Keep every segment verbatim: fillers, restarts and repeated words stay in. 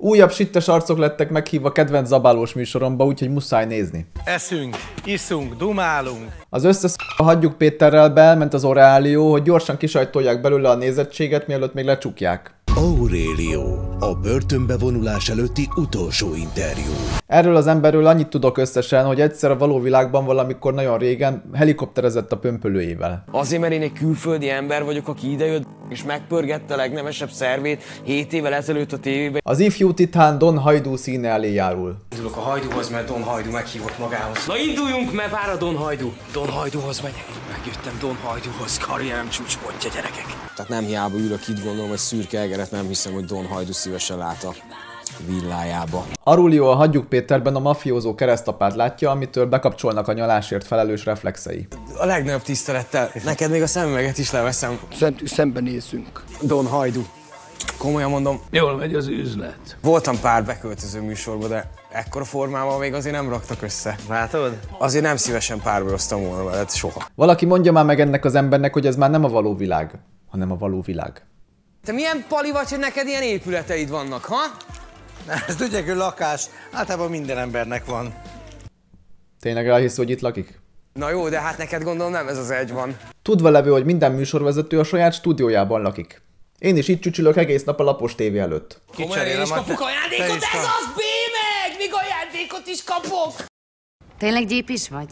Újabb sittes arcok lettek meghívva kedvenc zabálós műsoromba, úgyhogy muszáj nézni. Eszünk, iszunk, dumálunk. Az összes a Hagyjuk Péterrel beelment az Aurelio, hogy gyorsan kisajtolják belőle a nézettséget, mielőtt még lecsukják. Aurelio, a börtönbe vonulás előtti utolsó interjú. Erről az emberről annyit tudok összesen, hogy egyszer a való világban valamikor nagyon régen helikopterezett a pömpölőjével. Azért, mert én egy külföldi ember vagyok, aki idejött és megpörgette a legnemesebb szervét hét évvel ezelőtt a tévében. Az ifjú titán Don Hajdú színe elé járul. Indulok a Hajdúhoz, mert Don Hajdú meghívott magához. Na induljunk, mert vár a Don Hajdú. Don Hajdúhoz megyek. Megjöttem Don Hajdúhoz, karrierem csúcspontja, gyerekek. Tehát nem hiába ülök itt, gondolom, hogy szürke egeret nem hiszem, hogy Don Hajdú szívesen lát a villájába. Aurelio a Hagyjuk Péterben a mafiózó keresztapát látja, amitől bekapcsolnak a nyalásért felelős reflexei. A legnagyobb tisztelettel. Neked még a szemüveget is leveszem. Szentű szembenézünk. Don Hajdú. Komolyan mondom. Jól megy az üzlet. Voltam pár beköltöző műsorban, de ekkora formában még azért nem raktak össze. Látod? Azért nem szívesen párbajoztam volna veled soha. Valaki mondja már meg ennek az embernek, hogy ez már nem a való világ, hanem a való világ. Te milyen pali vagy, hogy neked ilyen épületeid vannak, ha? Ez tudják, lakás. Általában minden embernek van. Tényleg elhisz, hogy itt lakik? Na jó, de hát neked gondolom nem ez az egy van. Tudva levő, hogy minden műsorvezető a saját stúdiójában lakik. Én is itt csücsülök egész nap a lapos tévé előtt. Komolyan én is kapok ajándékot, ez az, bé meg! Még ajándékot is kapok! Tényleg gyép is vagy?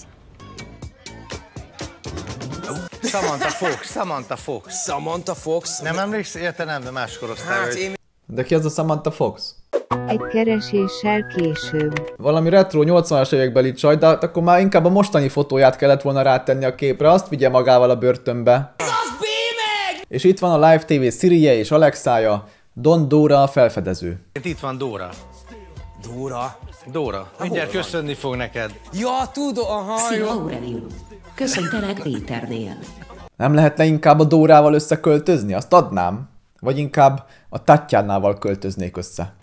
Samantha Fox, Samantha Fox. Samantha Fox? Nem emlékszel? Érte nem, de más korosztály. Hát én... De ki az a Samantha Fox? Egy kereséssel később. Valami retro nyolcvanas évekbeli csaj, de akkor már inkább a mostani fotóját kellett volna rátenni a képre, azt vigye magával a börtönbe. Ez az, bé meg! És itt van a Live té vé Siri-je és Alexája, Don Dóra a felfedező. Itt van Dóra. Dóra? Dóra. Mindjárt köszönni fog neked. Ja, tudom, aha. Szia, Aurelio. Köszöntelek Péternél. Nem lehetne inkább a Dórával összeköltözni? Azt adnám. Vagy inkább a Tatjánával költöznék össze.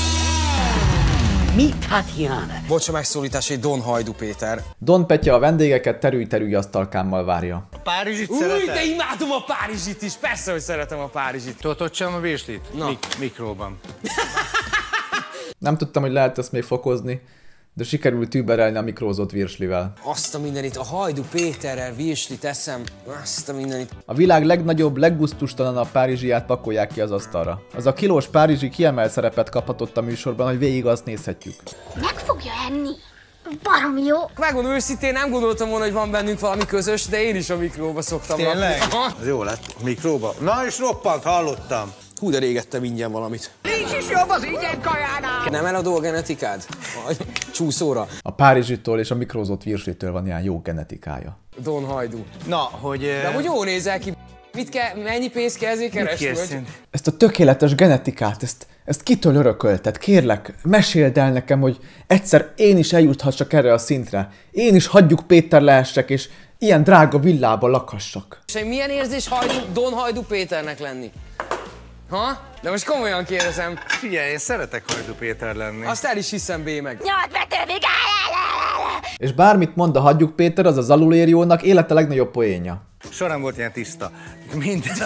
Mi Tatjana? Bocs a megszólítás, egy Don Hajdú Péter. Don Petya a vendégeket terülj-terülj asztalkámmal várja. A Párizsit Új, szereted? de imádom a Párizsit is. Persze, hogy szeretem a Párizsit. Tudod, hogy sem a virslit? Na. Mik mikróban. Nem tudtam, hogy lehet ezt még fokozni, de sikerült tűberelni a mikrózott virslivel. Azt a mindenit, a Hajdú Péterrel virslit eszem. Azt a mindenit. A világ legnagyobb, leggusztustalanabb párizsiát pakolják ki az asztalra. Az a kilós párizsi kiemelt szerepet kaphatott a műsorban, hogy végig azt nézhetjük. Meg fogja enni. Barom jó. Megmondom őszintén, nem gondoltam volna, hogy van bennünk valami közös, de én is a mikróba szoktam Tényleg? lakni. Aha. Ez jó lett. Mikróba. Na és roppant, hallottam. Hú, de régettem ingyen valamit. Nincs is jobb az ingyen kajánál! Nem eladó a genetikád? Vagy csúszóra? A párizsitól és a mikrózott virslitől van ilyen jó genetikája. Don Hajdú. Na, hogy... De hogy jól nézel ki. Mit kell, mennyi pénzt kell ezért keresni? Vagy? Ezt a tökéletes genetikát, ezt, ezt kitől örökölted? Kérlek, meséld el nekem, hogy egyszer én is eljuthassak erre a szintre. Én is Hagyjuk Péter lehessek, és ilyen drága villában lakhassak. És milyen érzés Hajdú, Don Hajdú Péternek lenni? Ha? De most komolyan kérdezem. Figyelj, én szeretek Hajdú Péter lenni. Azt el is hiszem, bé meg. Nyolc betövig. És bármit mond a Hagyjuk Péter, az az Aureliónak élete legnagyobb poénja. Soha nem volt ilyen tiszta. Minden.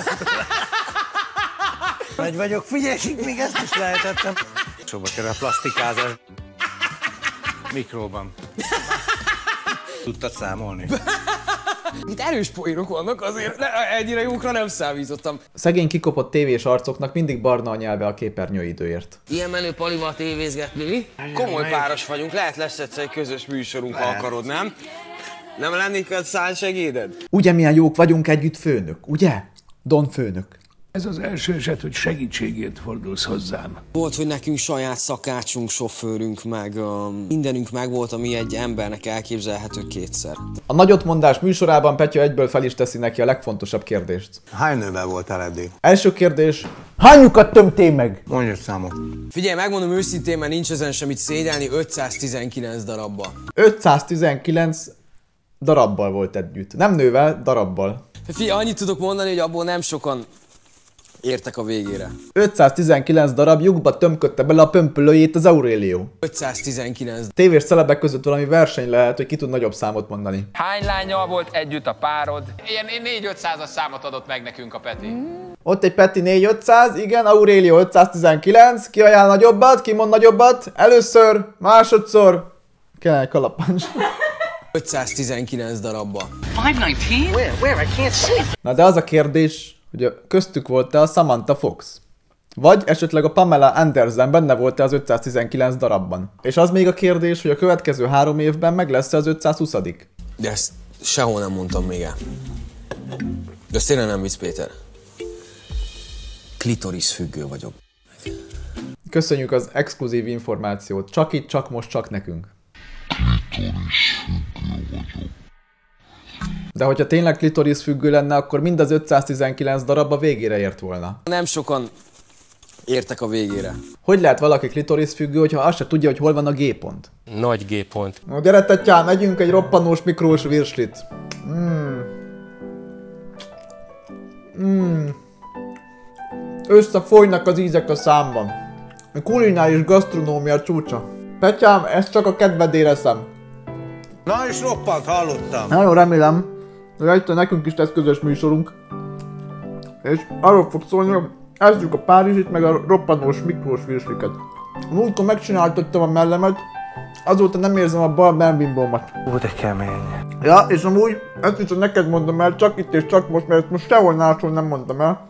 Nagy vagyok, figyelj, még ezt is lehetettem. Sokba kerül a plastikázás. Mikróban. Tudtad számolni? Itt erős poénok vannak azért, ne, ennyire jókra nem számítottam. Szegény kikopott tévés arcoknak mindig barna a nyelve a képernyőidőért. Ilyen menő palival tévézgetni, mi? Komoly páros vagyunk, lehet lesz egyszer egy közös műsorunk, ha akarod, nem? Nem lennék a szálsegéded? Ugye milyen jók vagyunk együtt, főnök, ugye? Don főnök. Ez az első eset, hogy segítségért fordulsz hozzám. Volt, hogy nekünk saját szakácsunk, sofőrünk, meg uh, mindenünk megvolt, ami egy embernek elképzelhető kétszer. A nagyotmondás műsorában Petya egyből fel is teszi neki a legfontosabb kérdést. Hány nővel voltál eddig? Első kérdés. Hányukat tömtél meg? Mondj egy számot. Figyelj, megmondom őszintén, mert nincs ezen semmit szégyelni, ötszáztizenkilenc darabba. ötszáztizenkilenc darabbal volt együtt. Nem nővel, darabbal. Figyelj, annyit tudok mondani, hogy abból nem sokan értek a végére. ötszáztizenkilenc darab lyukba tömködte bele a pömpölőjét az Aurelio. ötszáztizenkilenc. Tévés celebek között valami verseny lehet, hogy ki tud nagyobb számot mondani. Hány lánnyal volt együtt a párod? Ilyen négy-ötszázas számot adott meg nekünk a Peti. Ott egy Peti négy-ötszáz, igen, Aurelio ötszáztizenkilenc, ki ajánl nagyobbat, ki mond nagyobbat, először, másodszor, kell egy kalapáns. ötszáztizenkilenc darabba. Where, where? I can't see. Na de az a kérdés, hogy a köztük volt-e a Samantha Fox? Vagy esetleg a Pamela Anderson benne volt-e az ötszáztizenkilenc darabban? És az még a kérdés, hogy a következő három évben meg lesz-e az ötszázhuszadik? De ezt sehol nem mondtam még el. De ezt tényleg nem vicc, Péter. Klitoris függő vagyok. Köszönjük az exkluzív információt. Csak itt, csak most, csak nekünk. De hogyha tényleg klitoris függő lenne, akkor mind az ötszáztizenkilenc darab a végére ért volna. Nem sokan értek a végére. Hogy lehet valaki klitoris függő, hogyha azt se tudja, hogy hol van a G-pont? Nagy G-pont. No, gyere, Tetyán, megyünk egy roppanós mikrós virslit. Mm. Mm. Összefolynak az ízek a számban. A kulináris gasztronómia csúcsa. Petyám, ezt csak a kedvedére eszem. Na és roppant, hallottam. Nagyon remélem, hogy egyszer nekünk is lesz közös műsorunk. És arról fog szólni, hogy ezzük a Párizsit, meg a roppanós mikrós virsliket. Múltkor megcsináltattam a mellemet, azóta nem érzem a bal melbimbómat. Ó, de kemény. Ja, és amúgy, ezt is neked mondom el, csak itt és csak most, mert most sehol máshol nem mondtam el.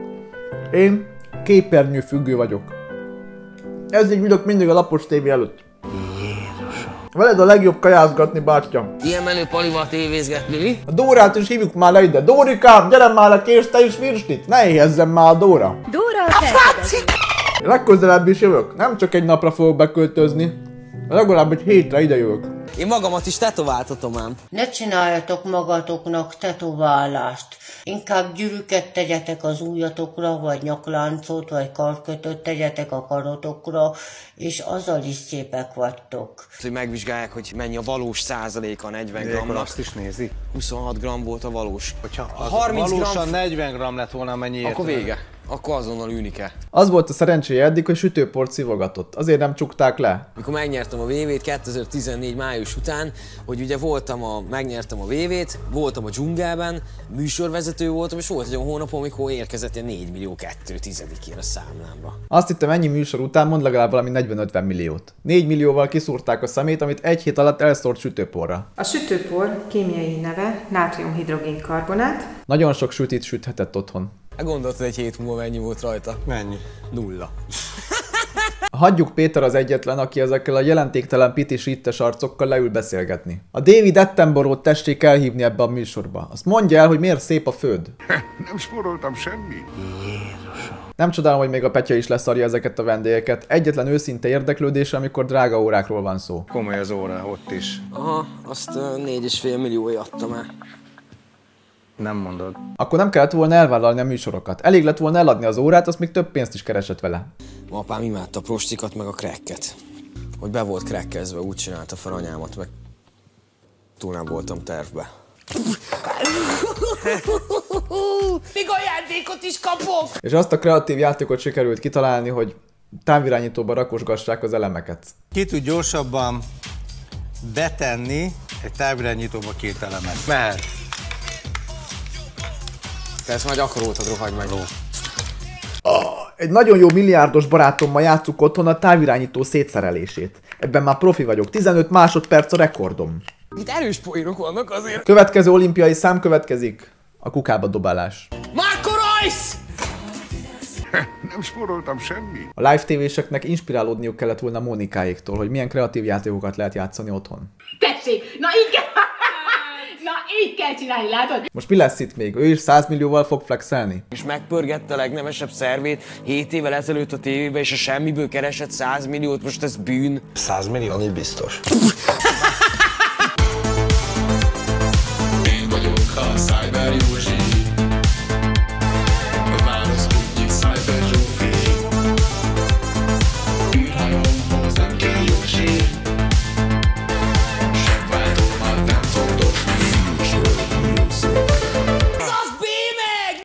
Én képernyő függő vagyok. Ezért ülök mindig a lapos tévé előtt. Jézusom. Veled a legjobb kajázgatni, bátyám. Ilyen menő palival tévézgetni, mi? A Dórát is hívjuk már le ide. Dórikám, gyere már le, kérsz te is virslit? Ne éhezzem már a Dóra. Dóra a felfedező. Legközelebb is jövök. Nem csak egy napra fogok beköltözni. Legalább egy hétre ide jövök. Én magamat is tetováltatom ám. Ne csináljatok magatoknak tetoválást. Inkább gyűrűket tegyetek az ujjatokra, vagy nyakláncot, vagy karkötöt tegyetek a karotokra, és azzal is szépek vagytok. Hogy megvizsgálják, hogy mennyi a valós százaléka negyven grammnak. Azt is nézi. huszonhat gramm volt a valós. Hogyha az harminc valósan gramm... negyven gramm lett volna, mennyi érte? Akkor vége. Akkor azonnal ülni kell. Az volt a szerencséje eddig, hogy sütőport szivogatott. Azért nem csukták le. Mikor megnyertem a vé vét kétezer-tizennégy május után, hogy ugye voltam a, megnyertem a vé vét, voltam a dzsungelben, műsorvezető voltam, és volt egy olyan hónapom, amikor érkezett ilyen négy millió kettő tizedikére a számlámra. Azt hittem, ennyi műsor után mond legalább valami negyven-ötven milliót. négy millióval kiszúrták a szemét, amit egy hét alatt elszórt sütőporra. A sütőpor kémiai neve nátriumhidrogénkarbonát. Nagyon sok sütit süthetett otthon. Gondoltad egy hét múlva mennyi volt rajta? Mennyi? Nulla. Hagyjuk Péter az egyetlen, aki ezekkel a jelentéktelen pitis ittes arcokkal leül beszélgetni. A David Attenborough-t tessék elhívni ebbe a műsorba. Azt mondja el, hogy miért szép a föld. Nem spóroltam semmi. Jézusom. Nem csodálom, hogy még a Petya is leszarja ezeket a vendégeket. Egyetlen őszinte érdeklődése, amikor drága órákról van szó. Komoly az óra, ott is. Aha, azt négy és fél milliói adtam el. Nem mondod. Akkor nem kellett volna elvállalni a műsorokat. Elég lett volna eladni az órát, azt még több pénzt is keresett vele. Apám imádta a prostikat, meg a cracket. Hogy be volt crackezve, úgy csinálta fel anyámat, meg túl nem voltam tervbe. Még ajándékot is kapok! És azt a kreatív játékot sikerült kitalálni, hogy távirányítóba rakosgassák az elemeket. Ki tud gyorsabban betenni egy távirányítóba két elemet? Mehet. Te ezt már gyakoroltad, rohagy meg. Egy nagyon jó milliárdos barátommal játsszuk otthon a távirányító szétszerelését. Ebben már profi vagyok, tizenöt másodperc a rekordom. Itt erős poénok vannak azért. Következő olimpiai szám következik. A kukába dobálás. Márko Reus! Nem spóroltam semmi. A live tévéseknek inspirálódniuk kellett volna Mónikáéktól, hogy milyen kreatív játékokat lehet játszani otthon. Tessék, na így kell, na így kell csinálni, látod? Most mi lesz itt még? Ő is száz millióval fog flexelni? És megpörgette a legnemesebb szervét hét évvel ezelőtt a tévébe, és a semmiből keresett száz milliót, most ez bűn. száz millió? Ami biztos. Én vagyok a Cyber Józsi.